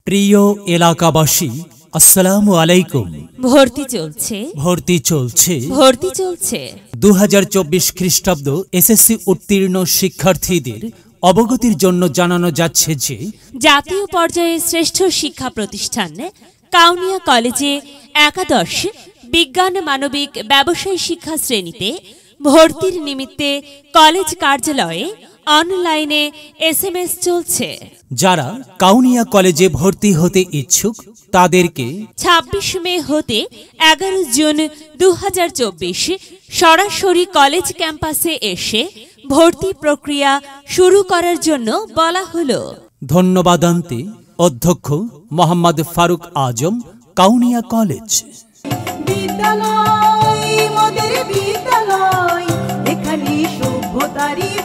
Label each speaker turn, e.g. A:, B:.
A: প্রিয় এলাকাবাসী, আসসালামু আলাইকুম।
B: ভর্তি চলছে
A: 2024 খ্রিস্টাব্দ এসএসসি উত্তীর্ণ শিক্ষার্থীদের অবগতির জন্য জানানো যাচ্ছে যে
B: জাতীয় পর্যায়ে শ্রেষ্ঠ শিক্ষা প্রতিষ্ঠান কাউনিয়া কলেজে একাদশ বিজ্ঞান মানবিক ব্যবসায় শিক্ষা শ্রেণীতে ভর্তির নিমিত্তে কলেজ কার্যালয়ে অনলাইনে SMS চলছে।
A: যারা কাউনিয়া কলেজে ভর্তি হতে ইচ্ছুক তাদেরকে
B: 26 মে হতে 11 জুন 2024 সরাসরি কলেজ ক্যাম্পাসে এসে ভর্তি প্রক্রিয়া শুরু করার জন্য বলা হলো।
A: ধন্যবাদান্তে অধ্যক্ষ মোহাম্মদ ফারুক আজম, কাউনিয়া কলেজ।
C: বিদ্যালয় মোদের বিদ্যালয়, এখানে সভ্যতারই